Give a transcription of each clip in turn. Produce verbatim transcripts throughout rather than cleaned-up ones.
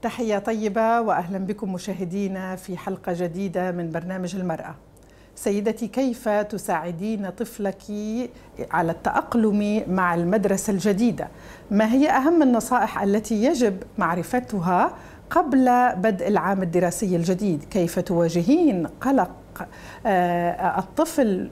تحية طيبة وأهلا بكم مشاهدينا في حلقة جديدة من برنامج المرأة. سيدتي، كيف تساعدين طفلك على التأقلم مع المدرسة الجديدة؟ ما هي أهم النصائح التي يجب معرفتها قبل بدء العام الدراسي الجديد؟ كيف تواجهين قلق الطفل،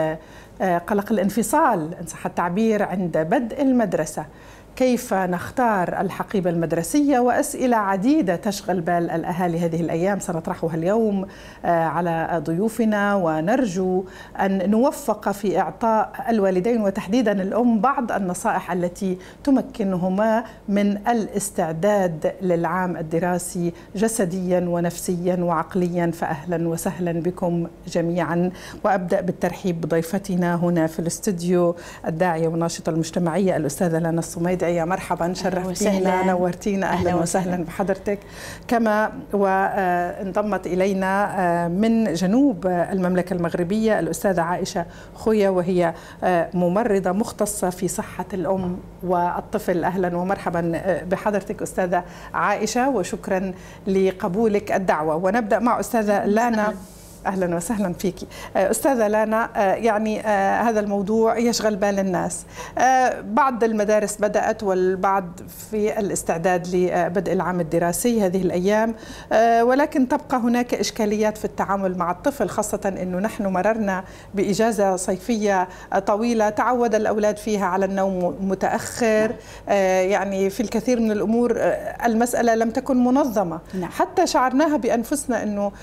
قلق الانفصال إن صح التعبير عند بدء المدرسة؟ كيف نختار الحقيبة المدرسية؟ وأسئلة عديدة تشغل بال الأهالي هذه الأيام سنطرحها اليوم على ضيوفنا، ونرجو أن نوفق في إعطاء الوالدين وتحديدا الأم بعض النصائح التي تمكنهما من الاستعداد للعام الدراسي جسديا ونفسيا وعقليا. فأهلا وسهلا بكم جميعا، وأبدأ بالترحيب بضيفتنا هنا في الاستوديو الداعية والناشطة المجتمعية الأستاذة لانا الصميدعي. يا مرحبا، شرفتينا نورتينا، أهلا, أهلا وسهلا بحضرتك. كما وانضمت إلينا من جنوب المملكة المغربية الأستاذة عائشة خويا، وهي ممرضة مختصة في صحة الأم والطفل. أهلا ومرحبا بحضرتك أستاذة عائشة، وشكرا لقبولك الدعوة. ونبدأ مع أستاذة لانا. أهلا وسهلا فيك أستاذة لانا. يعني هذا الموضوع يشغل بال الناس، بعض المدارس بدأت والبعض في الاستعداد لبدء العام الدراسي هذه الأيام، ولكن تبقى هناك إشكاليات في التعامل مع الطفل، خاصة أنه نحن مررنا بإجازة صيفية طويلة تعود الأولاد فيها على النوم متأخر. يعني في الكثير من الأمور المسألة لم تكن منظمة، حتى شعرناها بأنفسنا أنه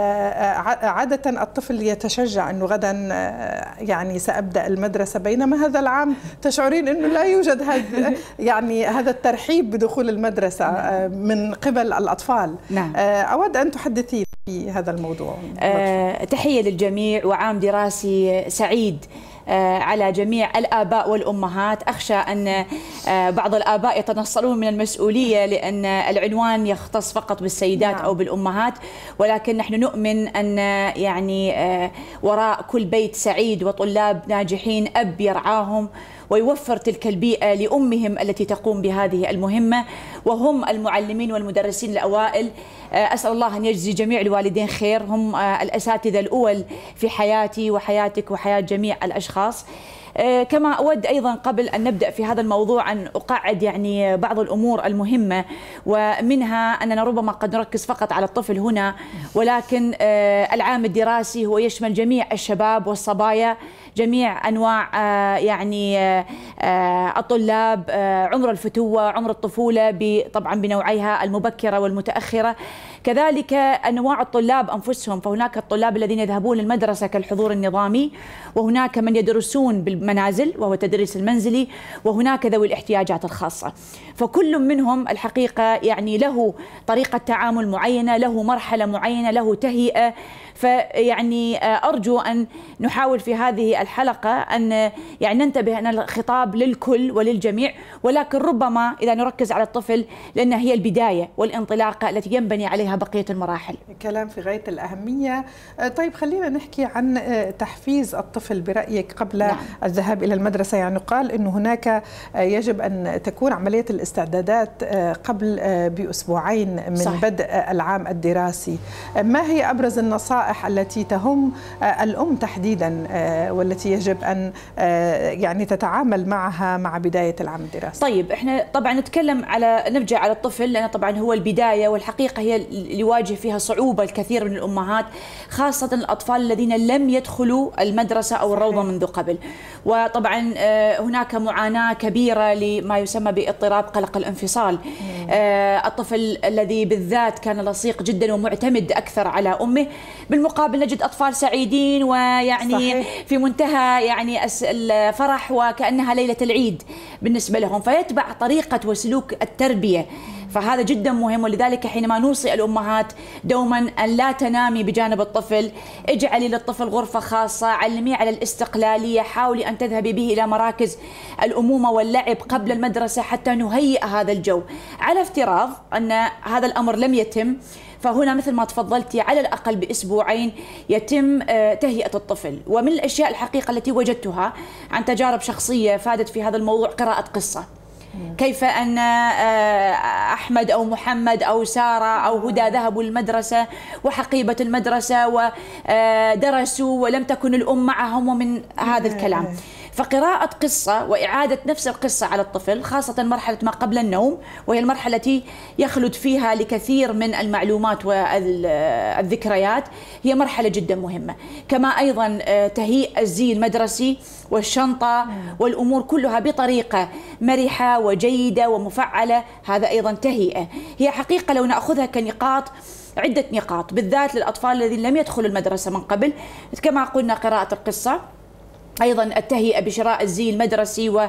عادة الطفل يتشجع أنه غدا يعني سأبدأ المدرسة، بينما هذا العام تشعرين أنه لا يوجد هذا يعني هذا الترحيب بدخول المدرسة من قبل الأطفال. نعم. أود أن تحدثي في هذا الموضوع. أه تحية للجميع وعام دراسي سعيد على جميع الآباء والأمهات. أخشى أن بعض الآباء يتنصلون من المسؤولية لأن العنوان يختص فقط بالسيدات أو بالأمهات، ولكن نحن نؤمن أن يعني وراء كل بيت سعيد وطلاب ناجحين أب يرعاهم ويوفر تلك البيئة لأمهم التي تقوم بهذه المهمة، وهم المعلمين والمدرسين الأوائل. أسأل الله أن يجزي جميع الوالدين خير، هم الأساتذة الأول في حياتي وحياتك وحياة جميع الأشخاص. كما أود أيضا قبل أن نبدأ في هذا الموضوع أن أقعد يعني بعض الأمور المهمة، ومنها أننا ربما قد نركز فقط على الطفل هنا، ولكن العام الدراسي هو يشمل جميع الشباب والصبايا، جميع أنواع يعني الطلاب، عمر الفتوة، عمر الطفولة طبعا بنوعيها المبكرة والمتأخرة، كذلك أنواع الطلاب أنفسهم. فهناك الطلاب الذين يذهبون للمدرسة كالحضور النظامي، وهناك من يدرسون بالمنازل وهو التدريس المنزلي، وهناك ذوي الاحتياجات الخاصة. فكل منهم الحقيقة يعني له طريقة تعامل معينة، له مرحلة معينة، له تهيئة. فيعني أرجو أن نحاول في هذه الحلقة أن يعني ننتبه أن الخطاب للكل وللجميع، ولكن ربما إذا نركز على الطفل لأنها هي البداية والانطلاقة التي ينبني عليها بقية المراحل. كلام في غاية الأهمية. طيب خلينا نحكي عن تحفيز الطفل برأيك قبل نعم. الذهاب إلى المدرسة. يعني قال أنه هناك يجب أن تكون عملية الاستعدادات قبل بأسبوعين من صح. بدء العام الدراسي. ما هي أبرز النصائح التي تهم الأم تحديدا والتي يجب أن يعني تتعامل معها مع بداية العام الدراسي؟ طيب احنا طبعا نتكلم على نرجع على الطفل، لأنه طبعا هو البداية، والحقيقة هي اللي يواجه فيها صعوبة الكثير من الأمهات، خاصة الأطفال الذين لم يدخلوا المدرسة أو الروضة منذ قبل. وطبعا هناك معاناة كبيرة لما يسمى باضطراب قلق الانفصال. الطفل الذي بالذات كان لصيق جدا ومعتمد أكثر على أمه، بالمقابل نجد أطفال سعيدين ويعني صحيح. في منتهى يعني الفرح وكأنها ليلة العيد بالنسبة لهم، فيتبع طريقة وسلوك التربية. فهذا جدا مهم، ولذلك حينما نوصي الأمهات دوما أن لا تنامي بجانب الطفل، اجعلي للطفل غرفة خاصة، علميه على الاستقلالية، حاولي أن تذهبي به إلى مراكز الأمومة واللعب قبل المدرسة حتى نهيئ هذا الجو. على افتراض أن هذا الأمر لم يتم، فهنا مثل ما تفضلتي على الأقل بأسبوعين يتم تهيئة الطفل. ومن الأشياء الحقيقة التي وجدتها عن تجارب شخصية فادت في هذا الموضوع قراءة قصة. كيف أن أحمد أو محمد أو سارة أو هدى ذهبوا للمدرسة وحقيبة المدرسة ودرسوا ولم تكن الأم معهم ومن هذا الكلام. فقراءة قصة وإعادة نفس القصة على الطفل، خاصة مرحلة ما قبل النوم، وهي المرحلة التي يخلد فيها لكثير من المعلومات والذكريات، هي مرحلة جدا مهمة. كما أيضا تهيئ الزي المدرسي والشنطة والأمور كلها بطريقة مرحة وجيدة ومفعلة، هذا أيضا تهيئة. هي حقيقة لو نأخذها كنقاط، عدة نقاط بالذات للأطفال الذين لم يدخلوا المدرسة من قبل، كما قلنا قراءة القصة، أيضا التهيئة بشراء الزي المدرسي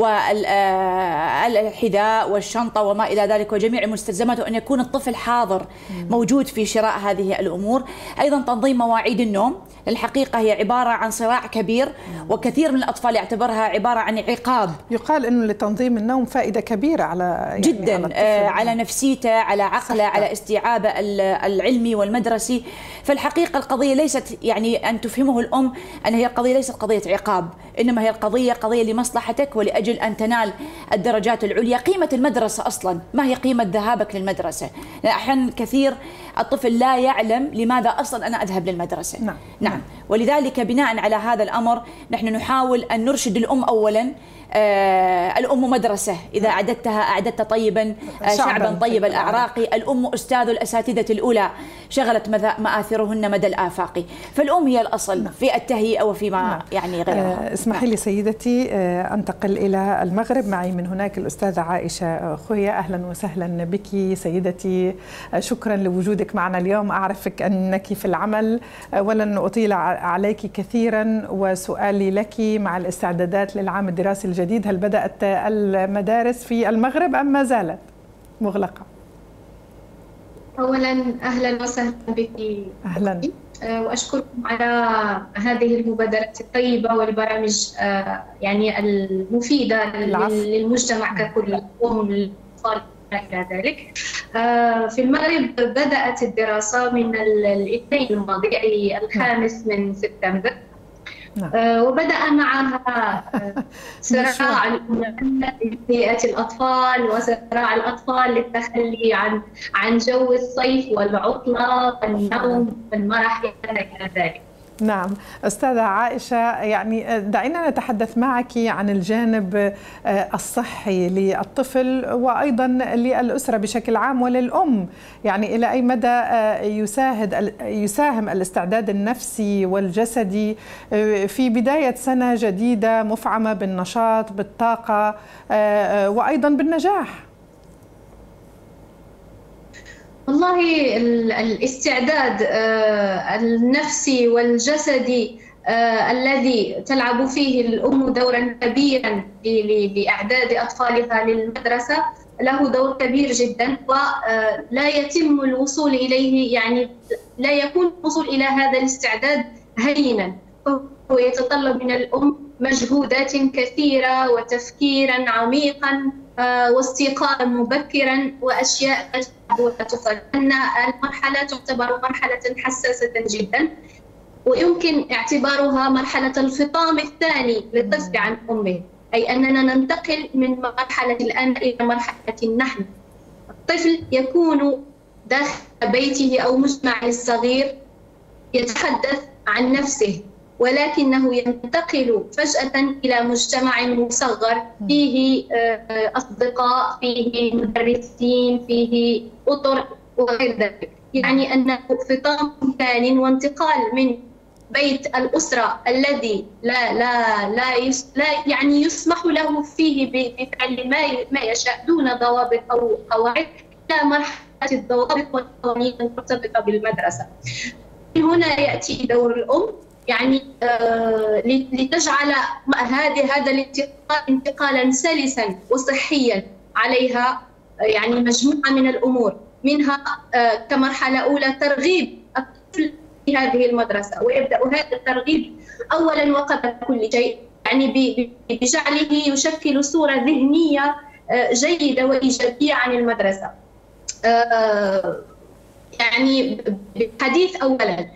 والحذاء والشنطة وما إلى ذلك وجميع المستلزمات، وأن يكون الطفل حاضر موجود في شراء هذه الأمور. أيضا تنظيم مواعيد النوم، الحقيقة هي عبارة عن صراع كبير وكثير من الأطفال يعتبرها عبارة عن عقاب. يقال أنه لتنظيم النوم فائدة كبيرة على يعني جدا على, على نفسيته، على عقله، على استيعابه العلمي والمدرسي. فالحقيقة القضية ليست يعني أن تفهمه الأم أن هي القضية ليست قضية عقاب، إنما هي القضية قضية لمصلحتك ولأجل أن تنال الدرجات العليا. قيمة المدرسة أصلا ما هي قيمة ذهابك للمدرسة؟ لأن أحيانا كثير الطفل لا يعلم لماذا أصلا أنا أذهب للمدرسة. نعم. نعم. ولذلك بناء على هذا الأمر نحن نحاول أن نرشد الأم أولا. آه الأم مدرسة، إذا أعددتها أعددت طيبا آه شعبا طيب الأعراق. الأم أستاذ الأساتذة الأولى، شغلت مآثرهن مدى الآفاق. فالأم هي الأصل نعم. في التهيئة وفيما نعم. يعني غيرها. آه اسمحي لي سيدتي آه أنتقل إلى المغرب. معي من هناك الأستاذة عائشة خويا. أهلا وسهلا بك سيدتي، آه شكرا لوجودك معنا اليوم. أعرفك أنك في العمل آه ولن أطيل عليك كثيرا، وسؤالي لك مع الاستعدادات للعام الدراسي الجديد، هل بدأت المدارس في المغرب أم ما زالت مغلقة؟ أولا أهلا وسهلا بك. أهلا. وأشكركم على هذه المبادرات الطيبة والبرامج يعني المفيدة للمجتمع ككل وللأطفال إلى ذلك. في المغرب بدأت الدراسة من الاثنين الماضي، أي الخامس من سبتمبر. نعم. وبدأ معها صراع بيئة الأطفال وصراع الأطفال للتخلي عن عن جو الصيف والعطلة والنوم والمرح إلى ذلك. نعم أستاذة عائشة، يعني دعينا نتحدث معك عن الجانب الصحي للطفل وأيضا للأسرة بشكل عام وللأم، يعني إلى أي مدى يساهد يساهم الاستعداد النفسي والجسدي في بداية سنة جديدة مفعمة بالنشاط بالطاقة وأيضا بالنجاح؟ والله الاستعداد النفسي والجسدي الذي تلعب فيه الأم دورا كبيرا لإعداد أطفالها للمدرسة له دور كبير جدا، ولا يتم الوصول إليه، يعني لا يكون الوصول إلى هذا الاستعداد هينا، هو يتطلب من الأم مجهودات كثيرة وتفكيرا عميقا واستيقاظا مبكرا وأشياء تفعل. أن المرحلة تعتبر مرحلة حساسة جدا، ويمكن اعتبارها مرحلة الفطام الثاني للطفل عن أمه، أي أننا ننتقل من مرحلة الآن إلى مرحلة النحن. الطفل يكون داخل بيته أو مجتمعه الصغير يتحدث عن نفسه، ولكنه ينتقل فجأة إلى مجتمع مصغر فيه أصدقاء، فيه مدرسين، فيه أطر وغير ذلك. يعني أنه فطام ثان وانتقال من بيت الأسرة الذي لا لا لا, يس لا يعني يسمح له فيه بفعل ما ما يشاء دون ضوابط أو قواعد إلى مرحلة الضوابط والقوانين المرتبطة بالمدرسة. هنا يأتي دور الأم، يعني آه لتجعل هذه هذا الانتقال انتقالا سلسا وصحيا عليها يعني مجموعة من الأمور، منها آه كمرحلة أولى ترغيب الطفل في هذه المدرسة، ويبدأ هذا الترغيب أولا وقبل كل شيء يعني بجعله يشكل صورة ذهنية آه جيدة وإيجابية عن المدرسة. آه يعني بالحديث أولا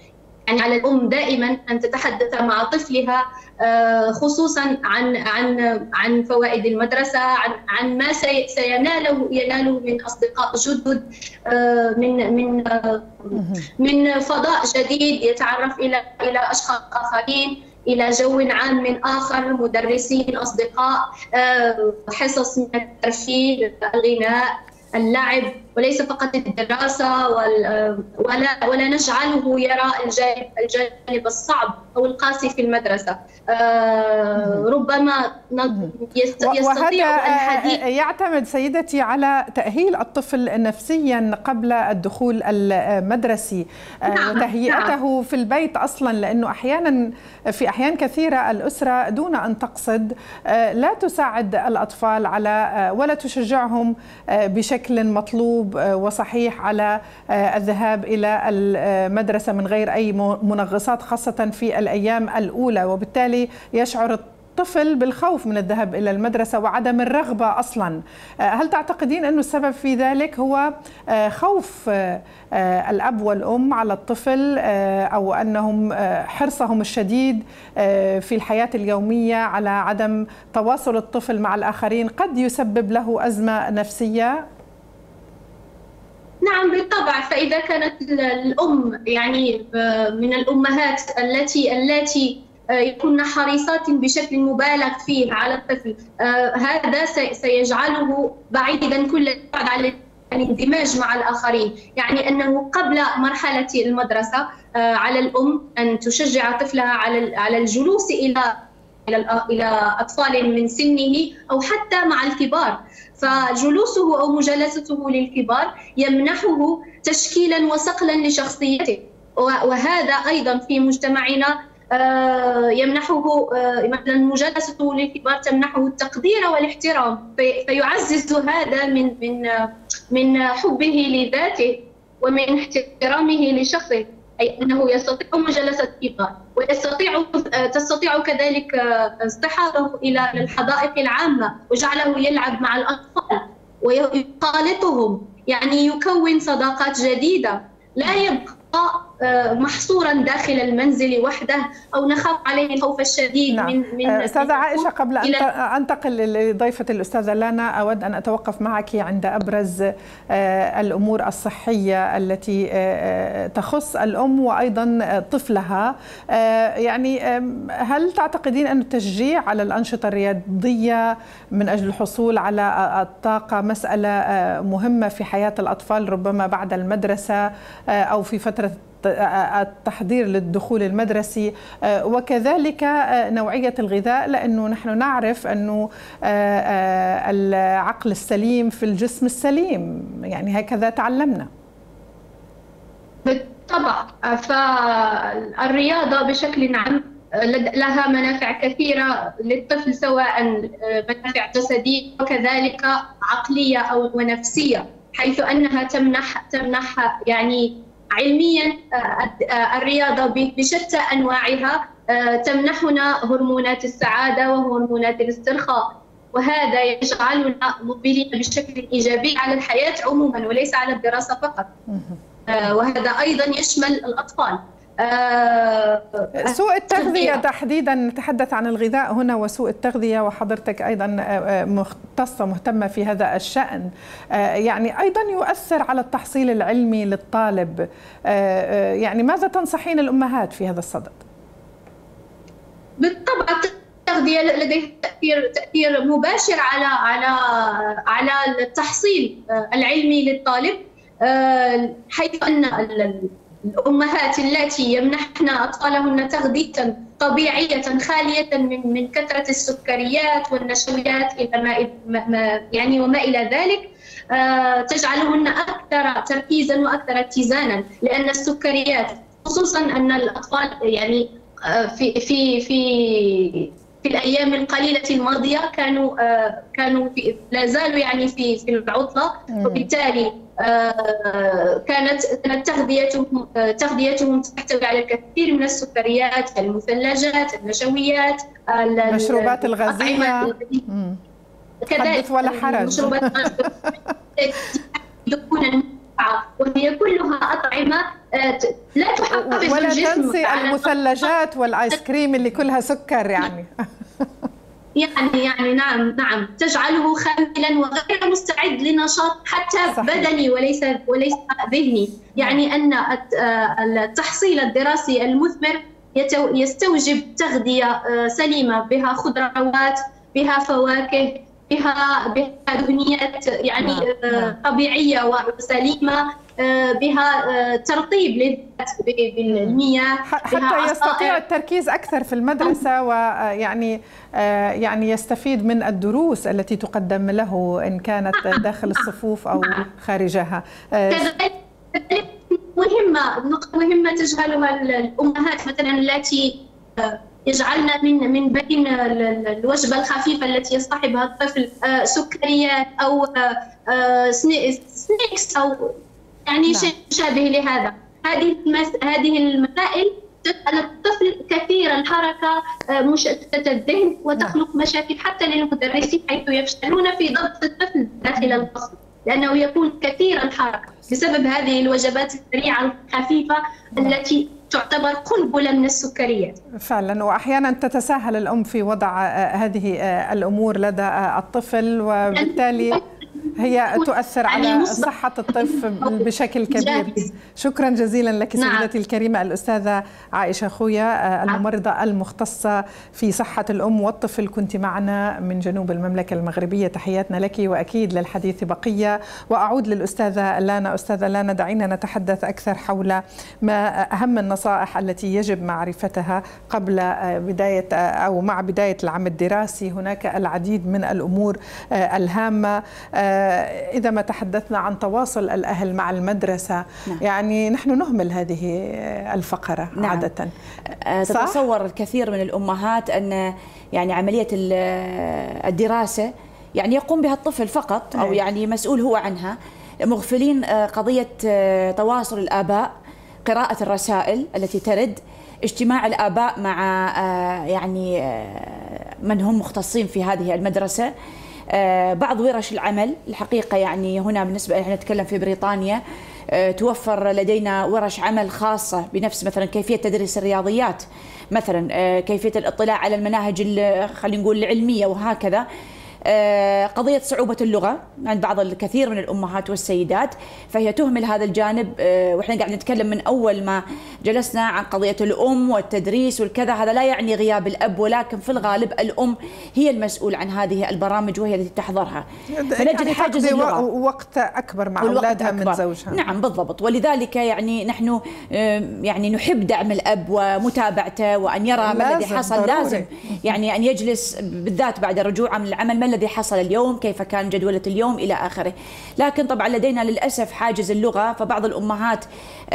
يعني على الأم دائما أن تتحدث مع طفلها خصوصا عن عن عن فوائد المدرسة، عن عن ما سيناله يناله من أصدقاء جدد، من من من فضاء جديد، يتعرف إلى إلى أشخاص آخرين، إلى جو عام من آخر، مدرسين، أصدقاء، حصص من الترفيه، الغناء، اللعب، وليس فقط الدراسة، ولا ولا نجعله يرى الجانب الجانب الصعب أو القاسي في المدرسة. ربما يستطيع الحديث. يعتمد سيدتي على تأهيل الطفل نفسيا قبل الدخول المدرسي، نعم. وتهيئته نعم. في البيت أصلا، لأنه أحيانا في أحيان كثيرة الأسرة دون أن تقصد لا تساعد الأطفال على ولا تشجعهم بشكل مطلوب وصحيح على الذهاب إلى المدرسة من غير أي منغصات، خاصة في الأيام الأولى، وبالتالي يشعر الطفل بالخوف من الذهاب إلى المدرسة وعدم الرغبة أصلا. هل تعتقدين أن السبب في ذلك هو خوف الأب والأم على الطفل، أو أنهم حرصهم الشديد في الحياة اليومية على عدم تواصل الطفل مع الآخرين قد يسبب له أزمة نفسية؟ نعم بالطبع، فإذا كانت الأم يعني من الأمهات التي التي يكون حريصات بشكل مبالغ فيه على الطفل، هذا سيجعله بعيدا كل البعد عن الاندماج مع الآخرين. يعني أنه قبل مرحلة المدرسة على الأم أن تشجع طفلها على على الجلوس إلى إلى أطفال من سنه أو حتى مع الكبار، فجلوسه أو مجالسته للكبار يمنحه تشكيلا وصقلا لشخصيته، وهذا أيضا في مجتمعنا يمنحه مثلا مجالسته للكبار تمنحه التقدير والاحترام، فيعزز هذا من من من حبه لذاته ومن احترامه لشخصه، أي أنه يستطيع مجالسة الكبار، ويستطيع تستطيع كذلك اصطحابه إلى الحدائق العامة وجعله يلعب مع الأطفال ويخالطهم، يعني يكون صداقات جديدة، لا يبقى محصورا داخل المنزل وحده أو نخاف عليه الخوف الشديد. نعم. من من أستاذة عائشة، قبل أن أنتقل لضيفة الأستاذة لانا، أود أن أتوقف معك عند أبرز الأمور الصحية التي تخص الأم وأيضا طفلها. يعني هل تعتقدين أن التشجيع على الأنشطة الرياضية من أجل الحصول على الطاقة مسألة مهمة في حياة الأطفال، ربما بعد المدرسة أو في فترة التحضير للدخول المدرسي، وكذلك نوعية الغذاء، لأنه نحن نعرف أنه العقل السليم في الجسم السليم، يعني هكذا تعلمنا. بالطبع، فالرياضة بشكل عام لها منافع كثيرة للطفل، سواء منافع جسدية وكذلك عقلية أو ونفسية، حيث أنها تمنح تمنح يعني علميا الرياضة بشتى أنواعها تمنحنا هرمونات السعادة وهرمونات الاسترخاء، وهذا يجعلنا مقبلين بشكل إيجابي على الحياة عموما وليس على الدراسة فقط، وهذا أيضا يشمل الأطفال. سوء التغذية تحديدا، نتحدث عن الغذاء هنا وسوء التغذية، وحضرتك أيضا مختصة مهتمة في هذا الشأن، يعني أيضا يؤثر على التحصيل العلمي للطالب. يعني ماذا تنصحين الأمهات في هذا الصدد؟ بالطبع التغذية لديها تأثير تأثير مباشر على على على التحصيل العلمي للطالب، حيث أن الأمهات التي يمنحن أطفالهن تغذية طبيعية خالية من من كثرة السكريات والنشويات إلى ما يعني وما إلى ذلك، تجعلهن أكثر تركيزا وأكثر اتزانا، لأن السكريات خصوصا أن الأطفال يعني في في في في الأيام القليلة الماضية كانوا كانوا في لا زالوا يعني في في العطلة، وبالتالي كانت كانت تغذيتهم تغذيتهم تحتوي على الكثير من السكريات، المثلجات، النشويات، المشروبات الغازية، كذلك ولا حرج. المشروبات دون المنفعة، وهي كلها أطعمة لا تحفز ولا الجسم تنسي المثلجات والآيس كريم اللي كلها سكر يعني. يعني يعني نعم نعم تجعله خاملا وغير مستعد لنشاط حتى صحيح. بدني وليس وليس ذهني. يعني أن التحصيل الدراسي المثمر يستوجب تغذية سليمة بها خضروات، بها فواكه، بها بها دهنيات يعني طبيعية وسليمة، بها ترطيب للذات بالمياه، حتى يستطيع التركيز أكثر في المدرسة، ويعني يعني يستفيد من الدروس التي تقدم له إن كانت داخل الصفوف أو خارجها. كذلك مهمة نقطة مهمة تجهلها الأمهات مثلا التي يجعلن من من بين الوجبة الخفيفة التي يصطحبها الطفل سكريات أو سنيكس أو يعني شيء مشابه لهذا. هذه هذه المسائل تجعل الطفل كثير الحركة، مشتت الذهن، وتخلق مشاكل حتى للمدرسين حيث يفشلون في ضبط الطفل داخل الفصل، لأنه يكون كثير الحركة بسبب هذه الوجبات السريعة الخفيفة التي تعتبر قنبلة من السكريات. فعلا، وأحيانا تتساهل الأم في وضع هذه الأمور لدى الطفل، وبالتالي هي تؤثر على صحة الطفل بشكل كبير. شكرا جزيلا لك سيدتي الكريمة الأستاذة عائشة خويا، الممرضة المختصة في صحة الأم والطفل، كنت معنا من جنوب المملكة المغربية. تحياتنا لك، وأكيد للحديث بقية. وأعود للأستاذة لانا. أستاذة لانا، دعينا نتحدث أكثر حول ما أهم النصائح التي يجب معرفتها قبل بداية أو مع بداية العام الدراسي. هناك العديد من الأمور الهامة. إذا ما تحدثنا عن تواصل الأهل مع المدرسة، نعم. يعني نحن نهمل هذه الفقرة، نعم. عادة تتصور الكثير من الأمهات أن يعني عملية الدراسة يعني يقوم بها الطفل فقط، أو يعني مسؤول هو عنها، مغفلين قضية تواصل الآباء، قراءة الرسائل التي ترد، اجتماع الآباء مع يعني من هم مختصين في هذه المدرسة، بعض ورش العمل. الحقيقة يعني هنا بالنسبة احنا نتكلم في بريطانيا توفر لدينا ورش عمل خاصة بنفس مثلا كيفية تدريس الرياضيات، مثلا كيفية الاطلاع على المناهج خلينا نقول العلمية، وهكذا. قضية صعوبة اللغة عند بعض الكثير من الأمهات والسيدات، فهي تهمل هذا الجانب. وإحنا قاعد نتكلم من أول ما جلسنا عن قضية الأم والتدريس والكذا، هذا لا يعني غياب الأب، ولكن في الغالب الأم هي المسؤول عن هذه البرامج وهي التي تحضرها، فنجد يعني حاجز اللغة وقت أكبر مع أولادها أكبر من زوجها. نعم بالضبط. ولذلك يعني نحن يعني نحب دعم الأب ومتابعته، وأن يرى ما الذي حصل. ضروري. لازم يعني أن يجلس بالذات بعد الرجوع من العمل، ما الذي حصل اليوم، كيف كان جدولة اليوم إلى آخره. لكن طبعا لدينا للأسف حاجز اللغة، فبعض الأمهات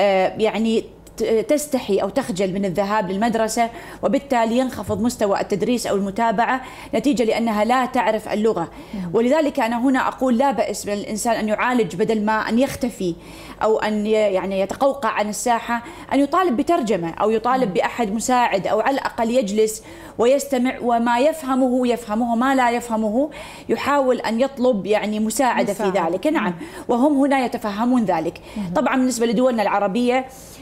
يعني تستحي أو تخجل من الذهاب للمدرسة، وبالتالي ينخفض مستوى التدريس أو المتابعة نتيجة لأنها لا تعرف اللغة. ولذلك أنا هنا أقول لا بأس بالإنسان أن يعالج، بدل ما أن يختفي أو أن يعني يتقوقع عن الساحة، أن يطالب بترجمة أو يطالب بأحد مساعد، أو على الأقل يجلس ويستمع، وما يفهمه يفهمه، ما لا يفهمه يحاول أن يطلب يعني مساعدة في ذلك. نعم، وهم هنا يتفهمون ذلك. طبعا بالنسبة لدولنا العربية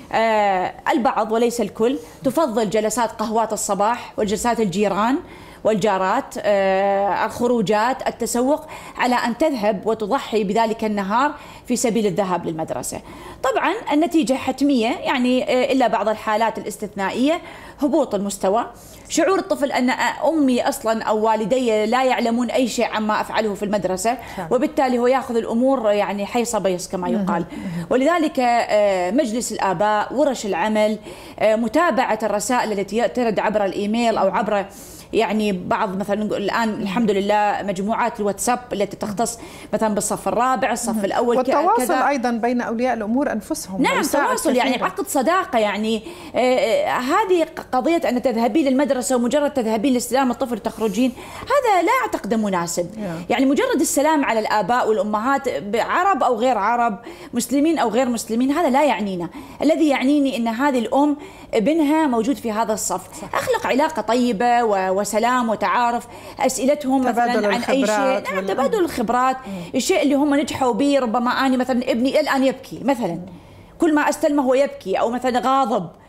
آه البعض وليس الكل تفضل جلسات قهوات الصباح وجلسات الجيران والجارات، آه الخروجات، التسوق، على أن تذهب وتضحي بذلك النهار في سبيل الذهاب للمدرسة. طبعا النتيجة حتمية، يعني آه إلا بعض الحالات الاستثنائية، هبوط المستوى، شعور الطفل أن أمي أصلا أو والدي لا يعلمون أي شيء عما أفعله في المدرسة، وبالتالي هو يأخذ الأمور يعني حيص بيص كما يقال. ولذلك مجلس الآباء، ورش العمل، متابعة الرسائل التي ترد عبر الإيميل أو عبر يعني بعض مثلا الآن الحمد لله مجموعات الواتساب التي تختص مثلا بالصف الرابع، الصف الأول، والتواصل كذا. أيضا بين أولياء الأمور أنفسهم. نعم تواصل، يعني عقد صداقة. يعني آه هذه قضية أن تذهبين للمدرسة ومجرد تذهبين لاستلام الطفل تخرجين، هذا لا أعتقد مناسب. yeah. يعني مجرد السلام على الآباء والأمهات، عرب أو غير عرب، مسلمين أو غير مسلمين، هذا لا يعنينا. الذي يعنيني أن هذه الأم ابنها موجود في هذا الصف. صح. أخلق علاقة طيبة وسلام وتعارف، أسئلتهم مثلا عن أي شيء. نعم تبادل الخبرات. مم. الشيء اللي هم نجحوا به، ربما أنا مثلا ابني الآن يبكي مثلا، كل ما أستلمه هو يبكي، أو مثلا غاضب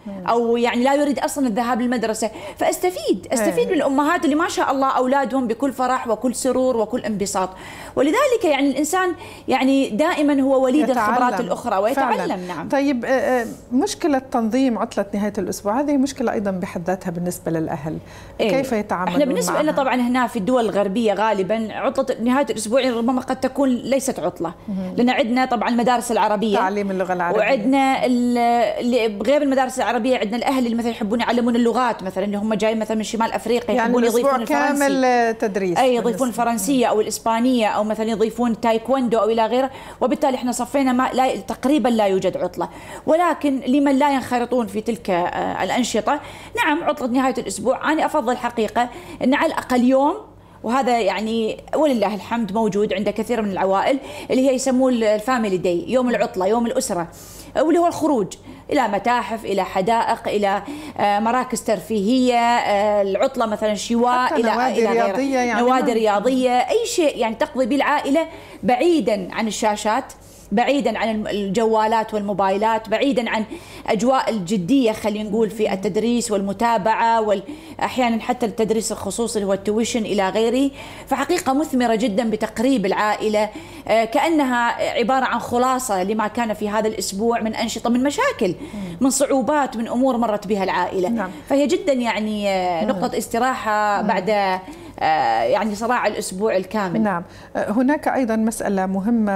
أو يعني لا يريد أصلا الذهاب للمدرسة، فأستفيد أستفيد من الأمهات اللي ما شاء الله أولادهم بكل فرح وكل سرور وكل انبساط. ولذلك يعني الإنسان يعني دائما هو وليد الخبرات الأخرى ويتعلم فعلا. نعم. طيب مشكلة تنظيم عطلة نهاية الأسبوع هذه مشكلة أيضا بحد ذاتها بالنسبة للأهل، إيه؟ كيف يتعاملون احنا بالنسبة لنا طبعا هنا في الدول الغربية غالبا عطلة نهاية الأسبوع ربما قد تكون ليست عطلة، لأن عندنا طبعا المدارس العربية تعليم اللغة العربية، وعندنا غير المدارس العربية عندنا الأهل اللي مثلا يحبون يعلمون اللغات، مثلا اللي هم جايين مثلا من شمال أفريقيا يحبون يعني يضيفون الفرنسي كامل تدريس، أي يضيفون الفرنسية أو الإسبانية أو مثلا يضيفون تايكوندو أو إلى غيره، وبالتالي احنا صفينا ما لا تقريبا لا يوجد عطلة. ولكن لمن لا ينخرطون في تلك الأنشطة، نعم عطلة نهاية الأسبوع أنا أفضل حقيقة أن على الأقل يوم، وهذا يعني ولله الحمد موجود عند كثير من العوائل اللي هي يسموه الفاميلي داي، يوم العطلة يوم الأسرة، واللي هو الخروج إلى متاحف، إلى حدائق، إلى مراكز ترفيهية، العطلة مثلا شواء، إلى نوادي إلى رياضية، يعني نوادي رياضية، أي شيء يعني تقضي به العائلة بعيدا عن الشاشات، بعيدا عن الجوالات والموبايلات، بعيدا عن أجواء الجدية خلينا نقول في التدريس والمتابعة وأحيانا حتى التدريس الخصوصي اللي هو التويشن إلى غيره. فحقيقة مثمرة جدا بتقريب العائلة، كأنها عبارة عن خلاصة لما كان في هذا الأسبوع من أنشطة، من مشاكل، من صعوبات، من أمور مرت بها العائلة. نعم. فهي جدا يعني نقطة استراحة بعد يعني صراع الأسبوع الكامل. نعم. هناك أيضا مسألة مهمة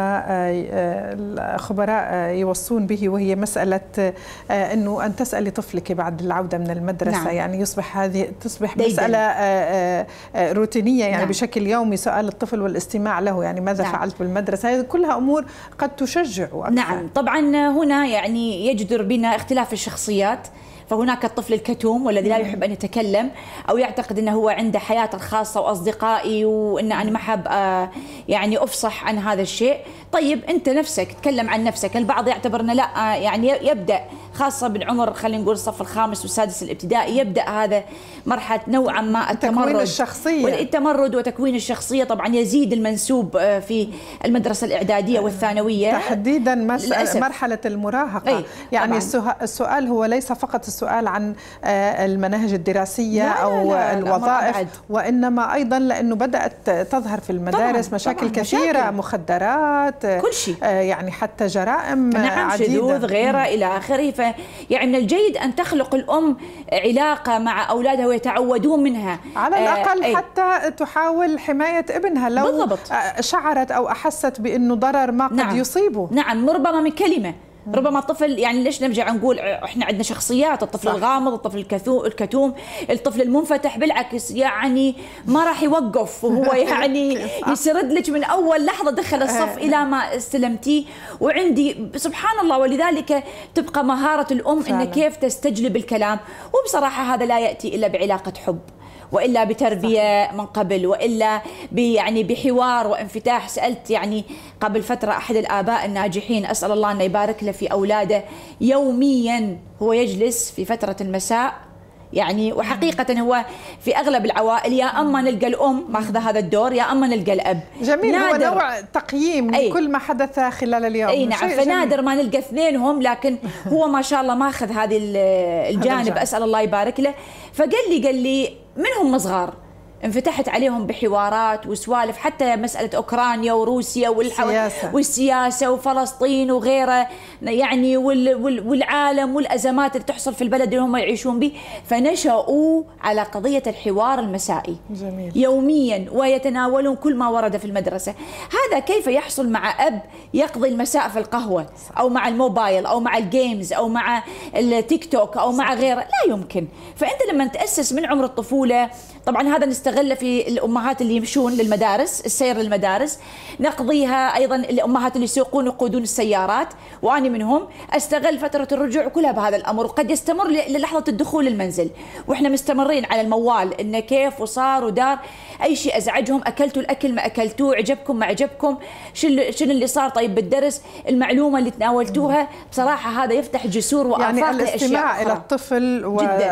الخبراء يوصون به، وهي مسألة أنه أن تسألي طفلك بعد العودة من المدرسة. نعم. يعني يصبح هذه تصبح دايداً. مسألة روتينية، يعني نعم. بشكل يومي سؤال الطفل والاستماع له، يعني ماذا نعم. فعلت بالمدرسة، هذه كلها أمور قد تشجع أكثر. نعم طبعا هنا يعني يجدر بنا اختلاف الشخصيات، فهناك الطفل الكتوم والذي لا يحب أن يتكلم أو يعتقد أنه هو عنده حياته الخاصة وأصدقائي وأن أنا ما حاب يعني أفصح عن هذا الشيء. طيب أنت نفسك تكلم عن نفسك. البعض يعتبر أنه لا، يعني يبدأ خاصة بالعمر خلينا نقول الصف الخامس والسادس الابتدائي يبدأ هذا مرحلة نوعا ما التمرد، تكوين الشخصية، والتمرد وتكوين الشخصية طبعا يزيد المنسوب في المدرسة الإعدادية والثانوية تحديدا مرحلة المراهقة. أي يعني طبعاً. السؤال هو ليس فقط السؤال عن المناهج الدراسية لا أو لا لا الوظائف لا وإنما أيضا لأنه بدأت تظهر في المدارس طبعاً مشاكل طبعاً كثيرة، مشاكل. مخدرات، كل شيء، يعني حتى جرائم نعم عديدة، شذوذ غيره إلى آخره. فيعني من الجيد أن تخلق الأم علاقة مع أولادها ويتعودون منها على الأقل، آه حتى تحاول حماية ابنها لو بالضبط. شعرت أو أحست بأنه ضرر ما قد نعم. يصيبه. نعم ربما من كلمة، ربما الطفل يعني ليش نرجع نقول احنا عندنا شخصيات، الطفل صح. الغامض، الطفل الكتوم، الطفل المنفتح، بالعكس يعني ما راح يوقف وهو يعني يسرد لك من اول لحظه دخل الصف الى ما استلمتيه. وعندي سبحان الله، ولذلك تبقى مهاره الام ان كيف تستجلب الكلام. وبصراحه هذا لا ياتي الا بعلاقه حب، وإلا بتربية صحيح. من قبل، وإلا يعني بحوار وانفتاح. سألت يعني قبل فترة أحد الآباء الناجحين، أسأل الله أن يبارك له في أولاده، يوميا هو يجلس في فترة المساء يعني، وحقيقة هو في أغلب العوائل يا أما نلقى الأم ماخذة هذا الدور يا أما نلقى الأب. جميل، هو نوع تقييم لكل ما حدث خلال اليوم. أي نعم، فنادر ما نلقى اثنينهم، لكن هو ما شاء الله ماخذ هذه الجانب، أسأل الله يبارك له. فقال لي قال لي منهم صغار انفتحت عليهم بحوارات وسوالف، حتى مسألة أوكرانيا وروسيا والسياسة, والسياسة وفلسطين وغيره يعني، والعالم والأزمات اللي تحصل في البلد اللي هم يعيشون به. فنشأوا على قضية الحوار المسائي جميل. يوميا، ويتناولون كل ما ورد في المدرسة. هذا كيف يحصل مع أب يقضي المساء في القهوة أو مع الموبايل أو مع الجيمز أو مع التيك توك أو مع غيره؟ لا يمكن. فأنت لما تأسس من عمر الطفولة، طبعا هذا نستغله في الأمهات اللي يمشون للمدارس، السير للمدارس، نقضيها أيضا الأمهات اللي يسوقون ويقودون السيارات، وأنا منهم. أستغل فترة الرجوع كلها بهذا الأمر، وقد يستمر للحظة الدخول المنزل وإحنا مستمرين على الموال، إنه كيف وصار ودار، أي شيء أزعجهم، أكلتوا الأكل ما أكلتوه، عجبكم ما عجبكم، شنو شنو اللي صار طيب بالدرس، المعلومة اللي تناولتوها. بصراحة هذا يفتح جسور وآفاق يعني لأشياء الاستماع إلى الطفل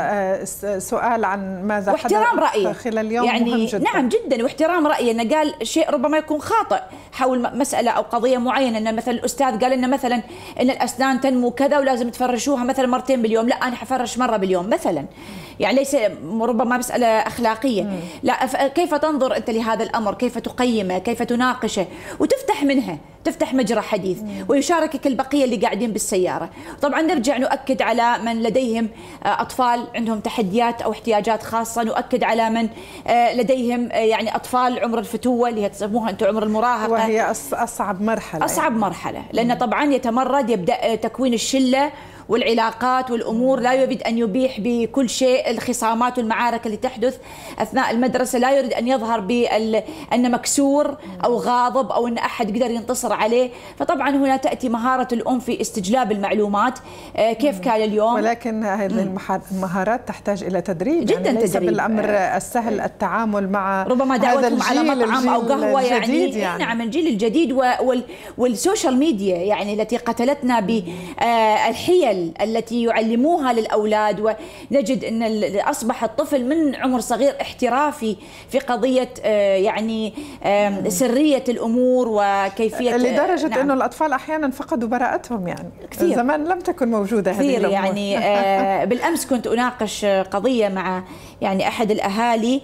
وسؤال عن ماذا حدث خلال اليوم يعني مهم جدا. نعم جدا، واحترام رأيه، انه قال شيء ربما يكون خاطئ، حول مساله او قضيه معينه، ان مثلا الاستاذ قال لنا مثلا ان الاسنان تنمو كذا ولازم تفرشوها مثلا مرتين باليوم، لا انا حفرش مره باليوم مثلا، يعني ليس ربما مساله اخلاقيه. مم. لا، كيف تنظر انت لهذا الامر؟ كيف تقيمه؟ كيف تناقشه؟ وتفتح منها، تفتح مجرى حديث. مم. ويشاركك البقيه اللي قاعدين بالسياره. طبعا نرجع نؤكد على من لديهم اطفال عندهم تحديات او احتياجات خاصه، نؤكد على من لديهم يعني اطفال عمر الفتوه اللي تسموها انتم عمر المراهقه، وهي اصعب مرحله، اصعب يعني. مرحله، لان طبعا يتمرد، يبدا تكوين الشله والعلاقات والأمور، لا يريد أن يبيح بكل شيء الخصامات والمعارك اللي تحدث أثناء المدرسة، لا يريد أن يظهر بأن مكسور أو غاضب أو أن أحد قدر ينتصر عليه. فطبعا هنا تأتي مهارة الأم في استجلاب المعلومات كيف كان اليوم. ولكن هذه المهارات تحتاج إلى تدريب، جدا يعني ليس تدريب. بالأمر السهل التعامل مع ربما دعوتهم على مطعم أو قهوة، يعني, يعني نعم الجيل الجديد وال والسوشيال ميديا يعني التي قتلتنا بالحيل التي يعلموها للأولاد. ونجد أن أصبح الطفل من عمر صغير احترافي في قضية يعني سرية الأمور وكيفية، لدرجة نعم. أنه الأطفال أحيانا فقدوا براءتهم، يعني كثير. زمان لم تكن موجودة هذه الأمور يعني. بالأمس كنت أناقش قضية مع يعني أحد الأهالي،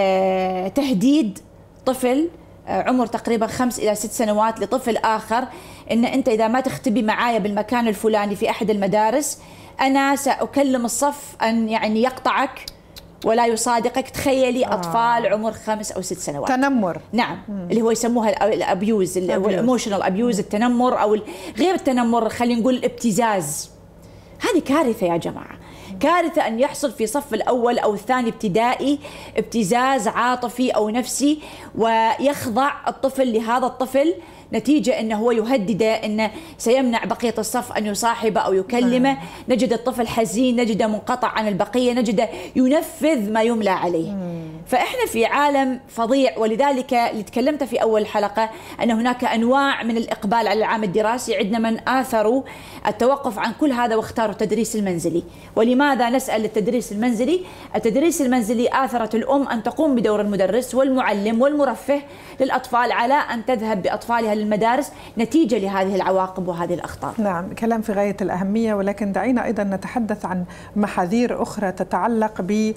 تهديد طفل عمر تقريبا خمس إلى ست سنوات لطفل آخر، إن أنت إذا ما تختبي معايا بالمكان الفلاني في أحد المدارس أنا سأكلم الصف أن يعني يقطعك ولا يصادقك. تخيلي آه. أطفال عمر خمس أو ست سنوات. تنمر. نعم. مم. اللي هو يسموها الأبيوز، الإيموشنال أبيوز، التنمر أو غير التنمر، خلينا نقول الابتزاز. هذه كارثة يا جماعة، كارثة أن يحصل في صف الأول أو الثاني ابتدائي ابتزاز عاطفي أو نفسي، ويخضع الطفل لهذا الطفل نتيجة أنه هو يهدده أنه سيمنع بقية الصف أن يصاحبه أو يكلمه. نجد الطفل حزين، نجده منقطع عن البقية، نجده ينفذ ما يملى عليه. فإحنا في عالم فظيع، ولذلك اللي تكلمت في أول حلقة أن هناك أنواع من الإقبال على العام الدراسي. عندنا من آثروا التوقف عن كل هذا واختاروا التدريس المنزلي. ولماذا نسأل التدريس المنزلي؟ التدريس المنزلي آثرت الأم أن تقوم بدور المدرس والمعلم والمرفه للأطفال على أن تذهب بأطفالها للمدارس نتيجة لهذه العواقب وهذه الأخطار. نعم، كلام في غاية الأهمية، ولكن دعينا أيضا نتحدث عن محاذير أخرى تتعلق